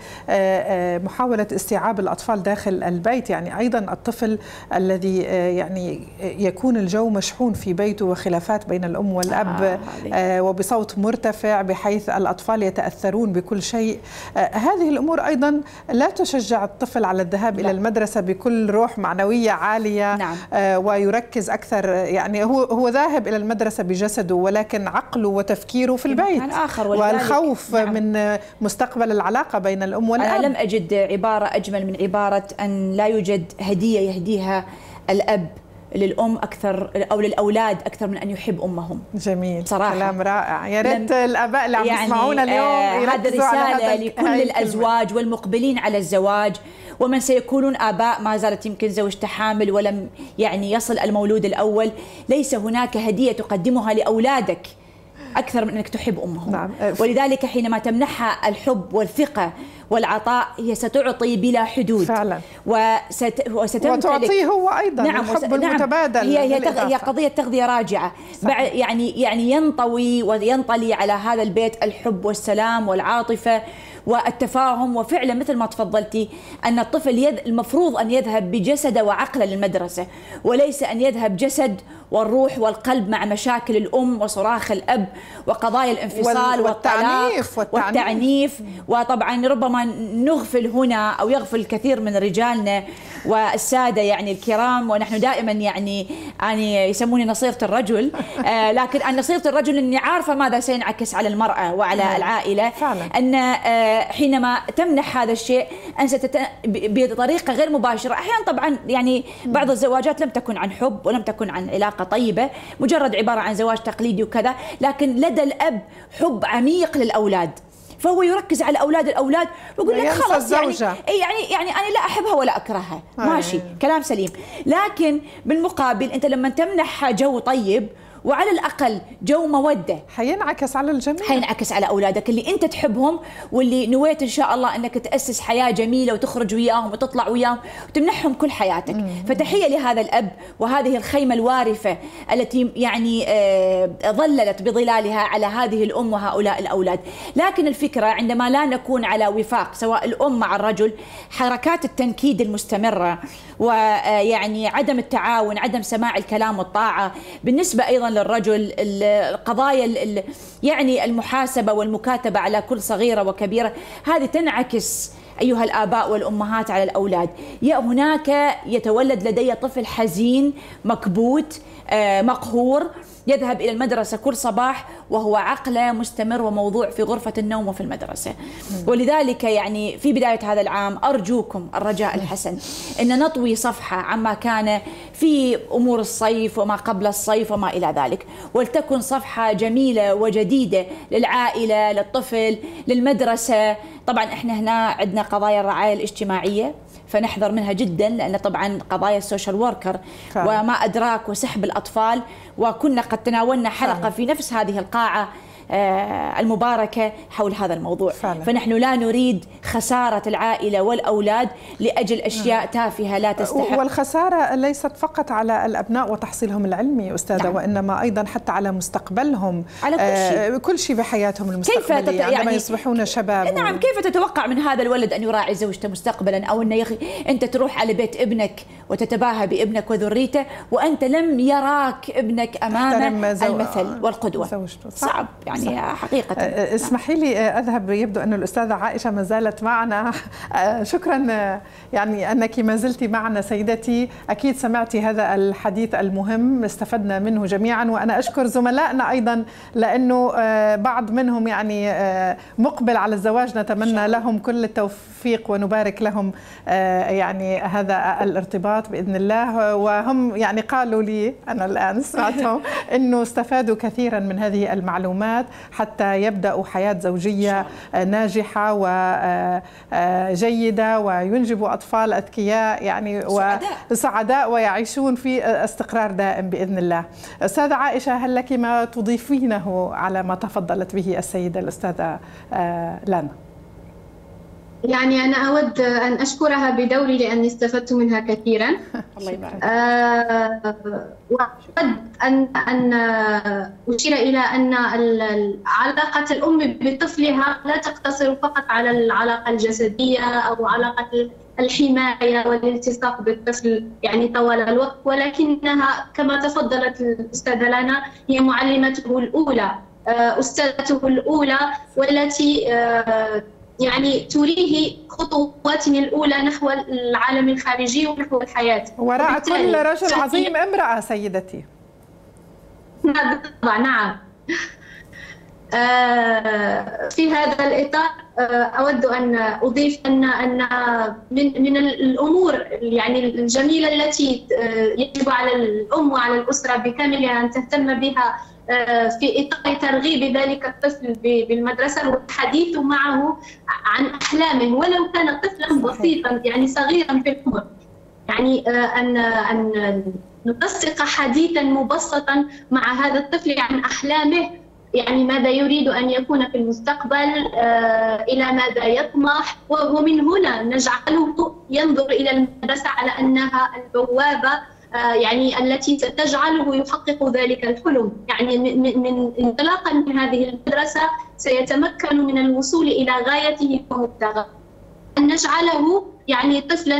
بمحاولة استيعاب الأطفال داخل البيت. يعني أيضا الطفل الذي يعني يكون الجو مشحون في بيته وخلافات بين الأم والأب آه وبصوت مرتفع بحيث الأطفال يتأثرون بكل شيء. آه هذه الأمور أيضا لا تشجع الطفل على الذهاب لا. إلى المدرسة بكل روح معنوية عالية. نعم. آه ويركز أكثر، يعني هو هو ذاهب إلى المدرسة بجسده ولكن عقله وتفكيره في البيت، آخر، والخوف نعم. من مستقبل العلاقة بين الأم والأب. أنا لم أجد عبارة أجمل من عبارة أن لا يوجد هدية يهديها الأب للأم أكثر أو للأولاد أكثر من أن يحب أمهم. جميل، صراحة كلام رائع. يا ريت الآباء اللي عم يعني يسمعونا اليوم آه يركزوا على هذا رسالة لكل الأزواج والمقبلين على الزواج ومن سيكونون آباء ما زالت يمكن زوجته حامل ولم يعني يصل المولود الأول. ليس هناك هدية تقدمها لأولادك أكثر من أنك تحب أمهم. نعم. ولذلك حينما تمنحها الحب والثقة والعطاء هي ستعطي بلا حدود فعلا، وست... وستمتلك وتعطيه هو أيضا. نعم. الحب وس... المتبادل. هي هي, تغ... هي قضية تغذية راجعة. بع... يعني يعني ينطوي وينطلي على هذا البيت الحب والسلام والعاطفة والتفاهم. وفعلا مثل ما تفضلتي أن الطفل يذ... المفروض أن يذهب بجسده وعقله للمدرسة، وليس أن يذهب جسد والروح والقلب مع مشاكل الأم وصراخ الأب وقضايا الانفصال وال... والتعنيف, والتعنيف والتعنيف. وطبعا ربما نغفل هنا أو يغفل الكثير من رجالنا والسادة يعني الكرام، ونحن دائما يعني يعني يسموني نصيرة الرجل آه لكن أن نصيرة الرجل أني عارفة ماذا سينعكس على المرأة وعلى العائلة فعلا. أن آه حينما تمنح هذا الشيء أن ستت... بطريقة غير مباشرة. أحيانا طبعا يعني بعض الزواجات لم تكن عن حب ولم تكن عن علاقة طيبة، مجرد عبارة عن زواج تقليدي وكذا، لكن لدى الأب حب عميق للأولاد، فهو يركز على أولاد الأولاد ويقول لك خلاص يعني يعني يعني أنا لا أحبها ولا أكرهها. ماشي، كلام سليم. لكن بالمقابل أنت لما تمنحها جو طيب وعلى الأقل جو مودة حينعكس على الجميع، حينعكس على أولادك اللي أنت تحبهم واللي نويت إن شاء الله أنك تأسس حياة جميلة وتخرج وياهم وتطلع وياهم وتمنحهم كل حياتك. مم. فتحية لهذا الأب وهذه الخيمة الوارفة التي يعني ظللت بظلالها على هذه الأم وهؤلاء الأولاد. لكن الفكرة عندما لا نكون على وفاق سواء الأم مع الرجل، حركات التنكيد المستمرة ويعني عدم التعاون، عدم سماع الكلام والطاعة بالنسبة أيضا للرجل، القضايا يعني المحاسبة والمكاتبة على كل صغيرة وكبيرة، هذه تنعكس أيها الآباء والأمهات على الأولاد. هناك يتولد لدي طفل حزين مكبوت مقهور يذهب إلى المدرسة كل صباح وهو عقله مستمر وموضوع في غرفة النوم وفي المدرسة. ولذلك يعني في بداية هذا العام أرجوكم الرجاء الحسن أن نطوي صفحة عما كان في أمور الصيف وما قبل الصيف وما إلى ذلك، ولتكن صفحة جميلة وجديدة للعائلة، للطفل، للمدرسة. طبعا احنا هنا عندنا قضايا الرعاية الاجتماعية فنحذر منها جدا، لأن طبعا قضايا السوشيال وركر وما أدراك وسحب الأطفال، وكنا قد تناولنا حلقة فعلا في نفس هذه القاعة المباركة حول هذا الموضوع. فعلا. فنحن لا نريد خسارة العائلة والأولاد لأجل أشياء تافهة لا تستحق. والخسارة ليست فقط على الأبناء وتحصيلهم العلمي أستاذة، نعم. وإنما أيضا حتى على مستقبلهم، على كل شيء, آه كل شيء بحياتهم المستقبلية عندما يعني يصبحون شباب. نعم. و... كيف تتوقع من هذا الولد أن يراعي زوجته مستقبلا، أو أن يخي أنت تروح على بيت ابنك وتتباهى بابنك وذريته وأنت لم يراك ابنك أمام المثل والقدوة؟ صعب يعني حقيقة. اسمحي لي أذهب، يبدو أن الأستاذة عائشة ما زالت معنا. شكرا يعني أنك ما زلت معنا سيدتي. أكيد سمعتي هذا الحديث المهم، استفدنا منه جميعا، وأنا أشكر زملائنا أيضا لأنه بعض منهم يعني مقبل على الزواج، نتمنى لهم كل التوفيق ونبارك لهم يعني هذا الارتباط بإذن الله. وهم يعني قالوا لي، أنا الآن سمعتهم أنه استفادوا كثيرا من هذه المعلومات حتى يبدأوا حياة زوجية ناجحة وجيدة وينجبوا أطفال أذكياء يعني وسعداء ويعيشون في استقرار دائم بإذن الله. أستاذة عائشة، هل لك ما تضيفينه على ما تفضلت به السيدة الأستاذة لانا؟ يعني أنا أود أن أشكرها بدوري لأني استفدت منها كثيرا. الله يبارك. أه وأود أن أن أشير إلى أن علاقة الأم بطفلها لا تقتصر فقط على العلاقة الجسدية أو علاقة الحماية والالتصاق بالطفل يعني طوال الوقت، ولكنها كما تفضلت الأستاذة لانا هي معلمته الأولى، أستاذته الأولى، والتي أه يعني تريه خطواته الأولى نحو العالم الخارجي ونحو الحياة. وراء كل رجل عظيم امرأة سيدتي. بالطبع. نعم. في هذا الإطار أود أن أضيف أن أن من من الأمور يعني الجميلة التي يجب على الأم وعلى الأسرة بكاملها أن تهتم بها في إطار ترغيب ذلك الطفل بالمدرسة والحديث معه عن أحلامه ولو كان طفلا بسيطا يعني صغيرا في العمر، يعني أن أن ننسق حديثا مبسطا مع هذا الطفل عن أحلامه، يعني ماذا يريد أن يكون في المستقبل، إلى ماذا يطمح، ومن هنا نجعله ينظر إلى المدرسة على أنها البوابة يعني التي تجعله يحقق ذلك الحلم. يعني من انطلاقا من هذه المدرسة سيتمكن من الوصول إلى غايته ومبتغاه. أن نجعله يعني طفلا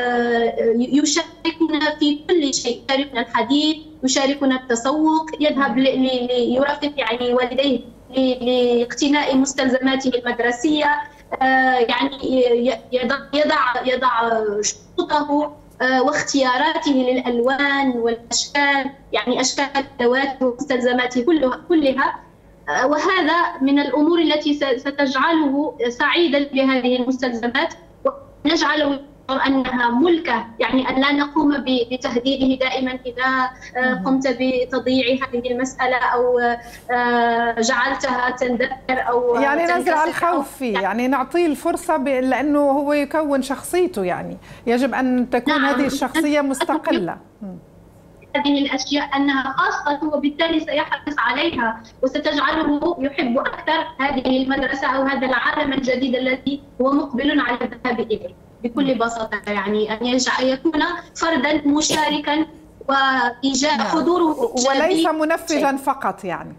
يشاركنا في كل شيء، يشاركنا الحديث، يشاركنا التسوق، يذهب ليرافق يعني والديه لاقتناء مستلزماته المدرسية، يعني يضع يضع شروطه واختياراته للألوان والأشكال، يعني أشكال الأدوات ومستلزماته كلها كلها وهذا من الأمور التي ستجعله سعيدا بهذه المستلزمات، ونجعله أنها ملكة، يعني أن لا نقوم بتهديده دائما إذا قمت بتضييع هذه المسألة أو جعلتها تندثر أو يعني نزرع الخوف فيه، يعني نعطيه الفرصة لأنه هو يكون شخصيته، يعني يجب أن تكون نعم. هذه الشخصية مستقلة. هذه الأشياء أنها خاصة، وبالتالي سيحرص عليها وستجعله يحب أكثر هذه المدرسة أو هذا العالم الجديد الذي هو مقبل على الذهاب إليه بكل بساطة. يعني أن يكون فردا مشاركا وإيجاد حضوره وليس منفذا فقط يعني.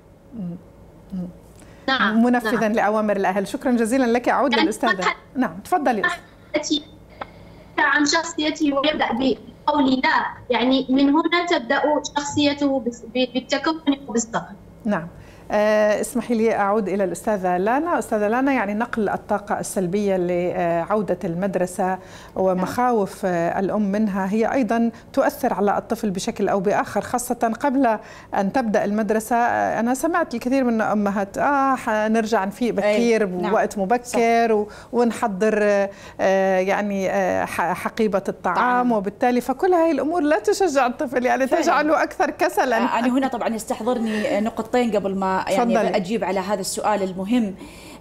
نعم منفذا نعم. لأوامر الأهل. شكرا جزيلا لك. أعود يعني للأستاذة. نعم تفضلي. عن شخصيته ويبدأ بقول لا، يعني من هنا تبدأ شخصيته بالتكون وبالصبر. نعم. أه اسمحي لي أعود إلى الأستاذة لانا. أستاذة لانا، يعني نقل الطاقة السلبية لعودة المدرسة ومخاوف الأم منها هي أيضا تؤثر على الطفل بشكل أو بآخر، خاصة قبل أن تبدأ المدرسة. أنا سمعت الكثير من أمهات آه حنرجع نفيق بكير بوقت مبكر ونحضر آه يعني آه حقيبة الطعام، وبالتالي فكل هذه الأمور لا تشجع الطفل، يعني تجعله أكثر كسلا. أنا هنا طبعا يستحضرني نقطتين قبل ما يعني فضلي. أجيب على هذا السؤال المهم.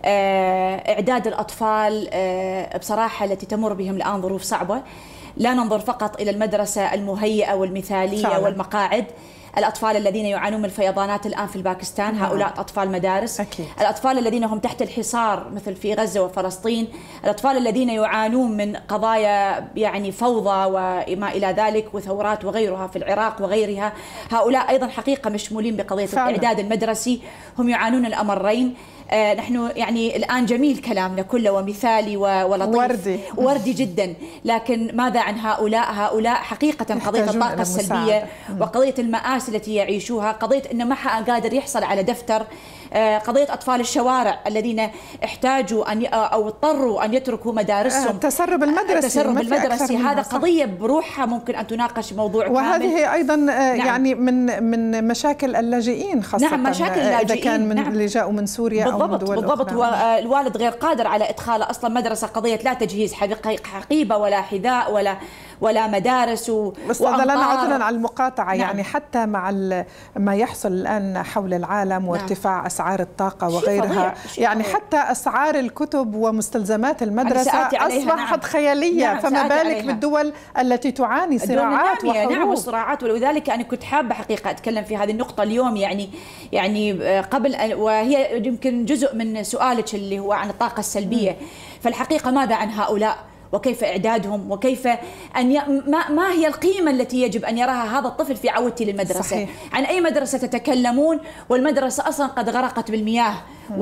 إعداد الأطفال بصراحة التي تمر بهم الآن ظروف صعبة، لا ننظر فقط إلى المدرسة المهيئة والمثالية فعلا. والمقاعد. الأطفال الذين يعانون من الفيضانات الآن في الباكستان هؤلاء أطفال مدارس. أكيد. الأطفال الذين هم تحت الحصار مثل في غزة وفلسطين، الأطفال الذين يعانون من قضايا يعني فوضى وما إلى ذلك وثورات وغيرها في العراق وغيرها، هؤلاء أيضا حقيقة مشمولين بقضية فعلا. الإعداد المدرسي، هم يعانون الأمرين. آه نحن يعني الآن جميل كلامنا كله ومثالي ولطيف وردي وردي جدا، لكن ماذا عن هؤلاء؟ هؤلاء حقيقة قضية الطاقة السلبية وقضية المآسي التي يعيشوها، قضية أنه ما حد قادر يحصل على دفتر، آه قضية أطفال الشوارع الذين احتاجوا أن أو اضطروا أن يتركوا مدارسهم. التسرب المدرسي التسرب المدرسي هذا قضية بروحها ممكن أن تناقش موضوع وهذه كامل. أيضا آه نعم. يعني من من مشاكل اللاجئين، خاصة نعم مشاكل اللاجئين إذا كان من نعم. اللي جاءوا من سوريا بالضبط أو من دول بالضبط أخرى. والوالد غير قادر على إدخال أصلا مدرسة، قضية لا تجهيز حقيبة ولا حذاء ولا ولا مدارس و... أستاذة لنا عذرا على المقاطعة. نعم. يعني حتى مع ما يحصل الآن حول العالم وارتفاع نعم. أسعار الطاقة وغيرها، يعني فضيع. حتى أسعار الكتب ومستلزمات المدرسة أصبحت نعم. خيالية. نعم. فما بالك عليها. بالدول التي تعاني صراعات وحروب. نعم وصراعات، ولذلك أنا كنت حابة حقيقة أتكلم في هذه النقطة اليوم، يعني يعني قبل، وهي يمكن جزء من سؤالك اللي هو عن الطاقة السلبية. م. فالحقيقة ماذا عن هؤلاء وكيف إعدادهم وكيف أن ي... ما... ما هي القيمة التي يجب أن يراها هذا الطفل في عودته للمدرسة؟ صحيح. عن أي مدرسة تتكلمون والمدرسة أصلا قد غرقت بالمياه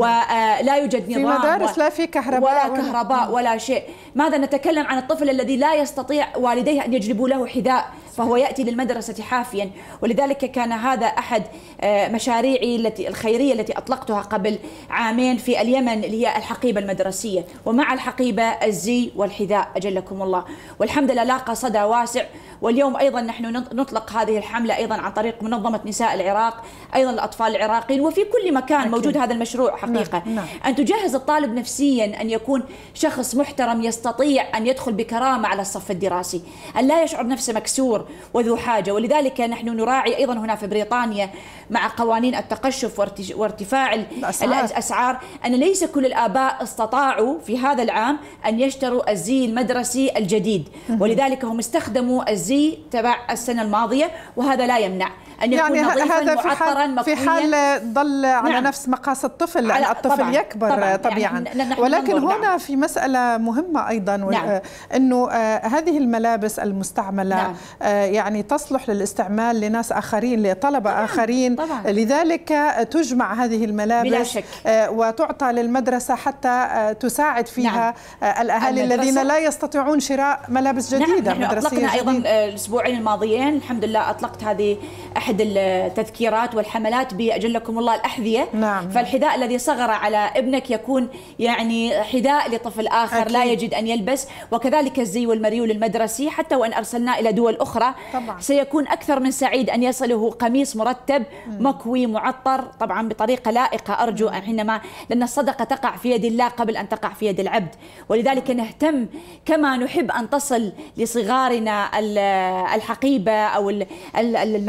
ولا يوجد نظام في مدارس لا في كهرباء ولا كهرباء ولا شيء. ماذا نتكلم عن الطفل الذي لا يستطيع والديه أن يجلبوا له حذاء فهو يأتي للمدرسة حافيا؟ ولذلك كان هذا أحد مشاريعي التي الخيرية التي أطلقتها قبل عامين في اليمن، اللي هي الحقيبة المدرسية، ومع الحقيبة الزي والحذاء أجلكم الله، والحمد لله لاقى صدى واسع. واليوم أيضا نحن نطلق هذه الحملة أيضا عن طريق منظمة نساء العراق، أيضا الأطفال العراقيين، وفي كل مكان أكيد. موجود هذا المشروع حقيقة. نعم. نعم. أن تجهز الطالب نفسيا أن يكون شخص محترم يستطيع أن يدخل بكرامة على الصف الدراسي، أن لا يشعر نفسه مكسور وذو حاجة. ولذلك نحن نراعي أيضا هنا في بريطانيا مع قوانين التقشف وارتفاع الأسعار, الأسعار أن ليس كل الآباء استطاعوا في هذا العام أن يشتروا الزي المدرسي الجديد، ولذلك هم استخدموا الزي تبع السنة الماضية، وهذا لا يمنع أن يكون يعني نظيفا هذا في معطرا حال في حال ضل على نعم. نفس مقاس الطفل، لأن الطفل طبعاً يكبر طبعاً, طبيعا يعني ولكن هنا نعم. في مسألة مهمة أيضا نعم. أنه آه هذه الملابس المستعملة نعم. آه يعني تصلح للاستعمال لناس آخرين، لطلبة طبعاً. آخرين طبعاً. لذلك تجمع هذه الملابس آه وتعطى للمدرسة حتى آه تساعد فيها نعم. آه الأهالي الذين لا يستطيعون شراء ملابس جديدة نعم. مدرسية أطلقنا جديدة. أيضا الأسبوعين الماضيين الحمد لله أطلقت هذه أحد التذكيرات والحملات بأجلكم الله الأحذية. نعم. فالحذاء الذي صغر على ابنك يكون يعني حذاء لطفل آخر أكيد. لا يجد أن يلبس، وكذلك الزي والمريول المدرسي، حتى وأن أرسلناه إلى دول أخرى طبعا. سيكون أكثر من سعيد أن يصله قميص مرتب م. مكوي معطر طبعا بطريقة لائقة، أرجو أن حينما لأن الصدقة تقع في يد الله قبل أن تقع في يد العبد، ولذلك نهتم كما نحب أن تصل لصغارنا الحقيبة أو المريول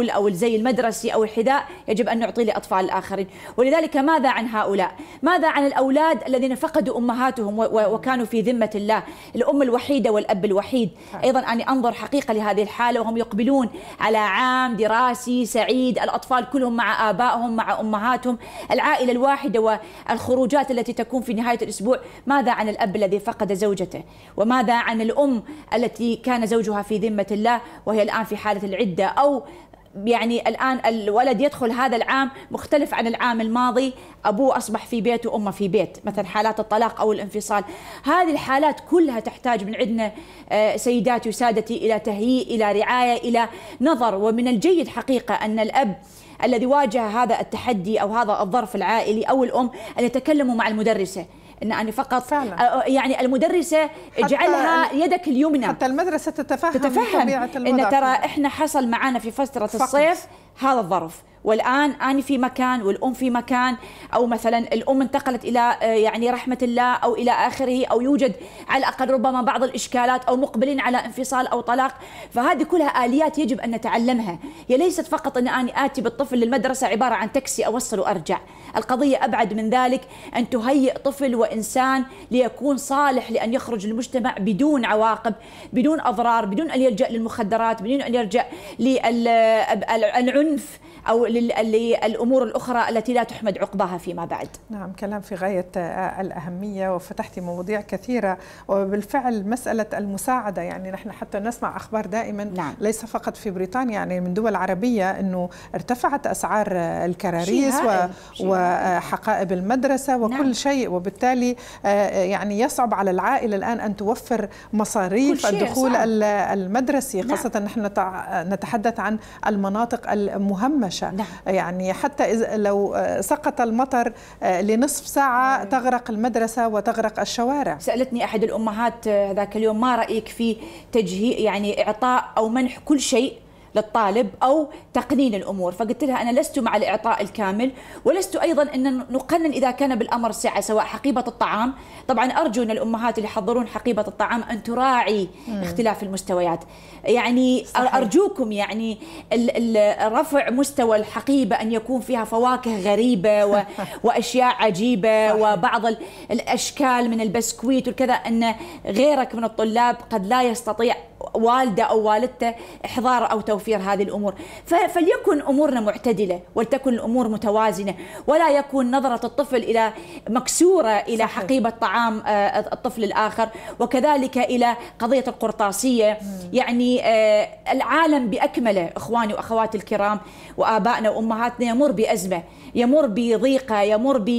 الطول أو الزي المدرسي أو الحذاء يجب أن نعطيه لأطفال الآخرين. ولذلك ماذا عن هؤلاء؟ ماذا عن الأولاد الذين فقدوا أمهاتهم وكانوا في ذمة الله، الأم الوحيدة والأب الوحيد؟ أيضا أنا أنظر حقيقة لهذه الحالة وهم يقبلون على عام دراسي سعيد، الأطفال كلهم مع آبائهم مع أمهاتهم، العائلة الواحدة والخروجات التي تكون في نهاية الأسبوع. ماذا عن الأب الذي فقد زوجته؟ وماذا عن الأم التي كان زوجها في ذمة الله وهي الآن في حالة العدة؟ أو يعني الآن الولد يدخل هذا العام مختلف عن العام الماضي، أبوه أصبح في بيت وأمه في بيت، مثلا حالات الطلاق أو الانفصال. هذه الحالات كلها تحتاج من عندنا سيداتي وسادتي إلى تهيئ، إلى رعاية، إلى نظر. ومن الجيد حقيقة أن الأب الذي واجه هذا التحدي أو هذا الظرف العائلي أو الأم أن يتكلموا مع المدرسة، إن أنا فقط فعلا. يعني المدرسة اجعلها يدك اليمنى، حتى المدرسة تتفهم, تتفهم طبيعة الوضع. إن ترى إحنا حصل معنا في فترة فقط. الصيف هذا الظرف، والآن أنا في مكان والأم في مكان، أو مثلا الأم انتقلت إلى يعني رحمة الله أو إلى آخره، أو يوجد على الأقل ربما بعض الإشكالات أو مقبلين على انفصال أو طلاق. فهذه كلها آليات يجب أن نتعلمها. هي ليست فقط أن أنا آتي بالطفل للمدرسة عبارة عن تاكسي أوصل وأرجع، القضية أبعد من ذلك، أن تهيئ طفل وإنسان ليكون صالح لأن يخرج للمجتمع بدون عواقب، بدون أضرار، بدون أن يلجأ للمخدرات، بدون أن يلجأ للعنف أو للأمور الأخرى التي لا تحمد عقباها فيما بعد. نعم، كلام في غاية الأهمية وفتحتي مواضيع كثيرة. وبالفعل مسألة المساعدة، يعني نحن حتى نسمع أخبار دائما نعم. ليس فقط في بريطانيا، يعني من دول عربية أنه ارتفعت أسعار الكراريس وحقائب المدرسة وكل نعم. شيء، وبالتالي يعني يصعب على العائلة الآن أن توفر مصاريف الدخول المدرسي، خاصة نعم. نحن نتحدث عن المناطق المهمشة. نعم. يعني حتى إذا لو سقط المطر لنصف ساعة نعم. تغرق المدرسة وتغرق الشوارع. سألتني أحد الأمهات ذاك اليوم: ما رأيك في تجهيز يعني إعطاء أو منح كل شيء للطالب أو تقنين الأمور؟ فقلت لها أنا لست مع الإعطاء الكامل، ولست أيضا أن نقنن إذا كان بالأمر سعة، سواء حقيبة الطعام. طبعا أرجو أن الأمهات اللي يحضرون حقيبة الطعام أن تراعي مم. اختلاف المستويات. يعني صحيح. أرجوكم يعني رفع مستوى الحقيبة، أن يكون فيها فواكه غريبة وأشياء عجيبة صحيح. وبعض الأشكال من البسكويت وكذا، أن غيرك من الطلاب قد لا يستطيع والده أو والدته إحضار أو توفير هذه الأمور. فليكن أمورنا معتدلة ولتكن الأمور متوازنة، ولا يكون نظرة الطفل إلى مكسورة إلى صحيح. حقيبة طعام الطفل الآخر، وكذلك إلى قضية القرطاسية. مم. يعني العالم بأكمله إخواني وأخواتي الكرام وآبائنا وأمهاتنا يمر بأزمة، يمر بضيقة، يمر ب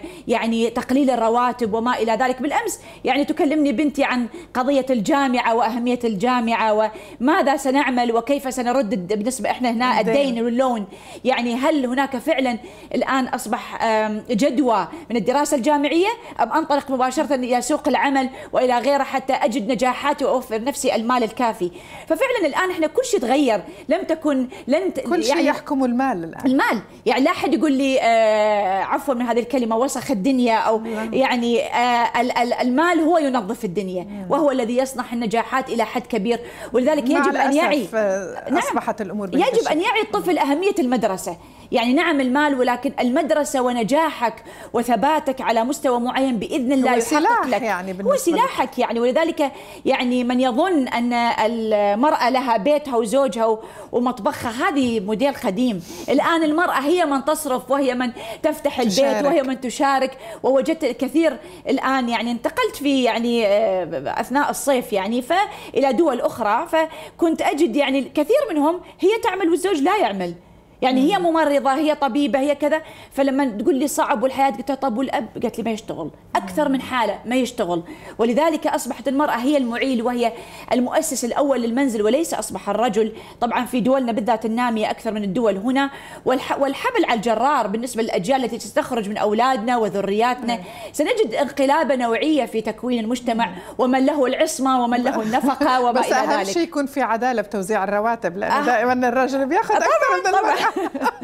يعني تقليل الرواتب وما إلى ذلك. بالأمس يعني تكلمني بنتي عن قضية الجامعة وأهمية الجامعة وماذا سنعمل وكيف سنرد بالنسبة إحنا هنا الدين واللون. يعني هل هناك فعلا الآن أصبح جدوى من الدراسة الجامعية، أم أنطلق مباشرة إلى سوق العمل وإلى غيره حتى أجد نجاحاتي وأوفر نفسي المال الكافي؟ ففعلا الآن إحنا كل شيء تغير، لم تكن لن كل شيء يعني يحكم المال الآن. المال يعني لا أحد يقول لي آه عفوا من هذه الكلمة وسخ الدنيا، أو يعني آه المال هو ينظف الدنيا وهو الذي يصنع النجاحات إلى حد كبير. ولذلك يجب أن يعي أصبحت الأمور يجب أن يعي الطفل أهمية المدرسة. يعني نعم المال، ولكن المدرسة ونجاحك وثباتك على مستوى معين بإذن الله يحقق لك يعني هو سلاحك. يعني ولذلك يعني من يظن أن المرأة لها بيتها وزوجها ومطبخها، هذه موديل قديم. الآن المرأة هي من تصرف وهي من تفتح البيت تشارك. وهي من تشارك. ووجدت الكثير الآن، يعني انتقلت في يعني أثناء الصيف يعني فإلى دول أخرى، فكنت أجد يعني الكثير منهم هي تعمل والزوج لا يعمل. يعني هي ممرضة، هي طبيبة، هي كذا. فلما تقول لي صعب والحياة، قلت طب والأب؟ قالت لي ما يشتغل. أكثر من حالة ما يشتغل. ولذلك أصبحت المرأة هي المعيل وهي المؤسس الأول للمنزل، وليس أصبح الرجل. طبعا في دولنا بالذات النامية أكثر من الدول هنا، والحبل على الجرار بالنسبة للأجيال التي تستخرج من أولادنا وذرياتنا. سنجد انقلابة نوعية في تكوين المجتمع، ومن له العصمة ومن له النفقة وما إلى ذلك. بس أهم شيء يكون في عدالة بتوزيع الرواتب، لأن آه. دائما الرجل بياخذ أكثر من المرأة.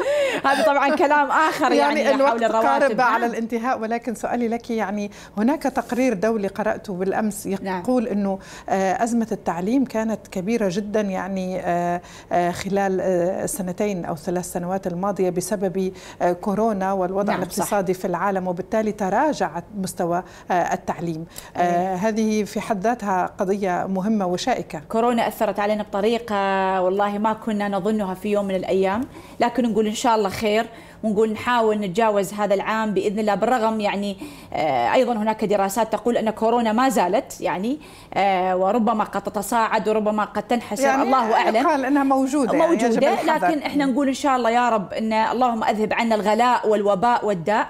هذا طبعا كلام آخر يعني, يعني الوقت حول الرواتب. قارب على الانتهاء، ولكن سؤالي لك يعني هناك تقرير دولي قرأته بالأمس يقول نعم. أنه أزمة التعليم كانت كبيرة جدا يعني خلال السنتين أو ثلاث سنوات الماضية بسبب كورونا والوضع نعم الاقتصادي صح. في العالم، وبالتالي تراجع مستوى التعليم. أه. هذه في حد ذاتها قضية مهمة وشائكة. كورونا أثرت علينا بطريقة والله ما كنا نظنها في يوم من الأيام، لكن نقول إن شاء الله خير، ونقول نحاول نتجاوز هذا العام بإذن الله. بالرغم يعني أيضا هناك دراسات تقول أن كورونا ما زالت يعني وربما قد تتصاعد وربما قد تنحسر يعني الله أعلم. قال أنها موجودة موجودة يعني لكن إحنا نقول إن شاء الله يا رب أن اللهم أذهب عنا الغلاء والوباء والداء.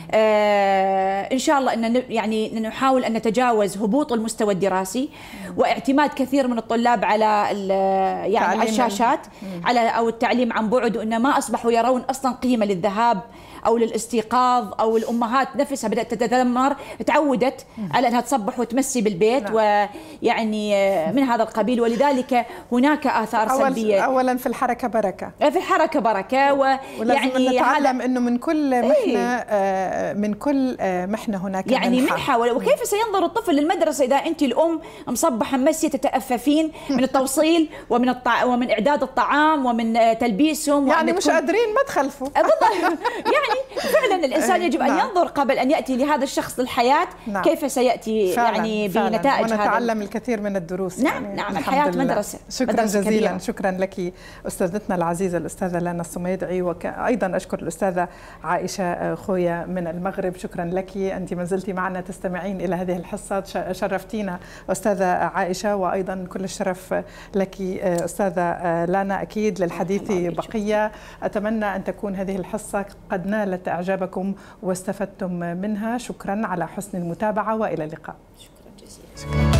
آه إن شاء الله أن يعني نحاول أن نتجاوز هبوط المستوى الدراسي واعتماد كثير من الطلاب على يعني على الشاشات على أو التعليم عن بعد، وأن ما أصبحوا يرون أصلا قيمة للذهاب أو للاستيقاظ، أو الأمهات نفسها بدأت تتذمر، تعودت على أنها تصبح وتمسي بالبيت نعم. ويعني من هذا القبيل، ولذلك هناك آثار أول سلبية. أولا في الحركة بركة، في الحركة بركة، ويعني نتعلم أنه من كل محنة آه من كل آه محنة هناك يعني منحة. منحة. وكيف سينظر الطفل للمدرسة إذا أنت الأم مصبحة مسية تتأففين من التوصيل ومن الطع... ومن إعداد الطعام ومن تلبيسهم، يعني مش قادرين ما تخلفوا يعني فعلا الإنسان يجب أن ينظر قبل أن يأتي لهذا الشخص للحياة نعم. كيف سيأتي فعلا يعني فعلا بنتائج هذا، ونتعلم الكثير من الدروس. نعم يعني نعم الحياة مدرسة. شكرا مدرسة جزيلا كبيرة. شكرا لك أستاذتنا العزيزة الأستاذة لانا الصميدعي، وأيضا أشكر الأستاذة عائشة خويا من المغرب. شكرا لك، أنت ما زلتي معنا تستمعين إلى هذه الحصة، شرفتينا أستاذة عائشة، وأيضا كل الشرف لك أستاذة لانا. أكيد للحديث بقية، أتمنى أن تكون هذه الحصة قد نالت إعجابكم واستفدتم منها. شكرا على حسن المتابعة وإلى اللقاء. شكرا جزيلا.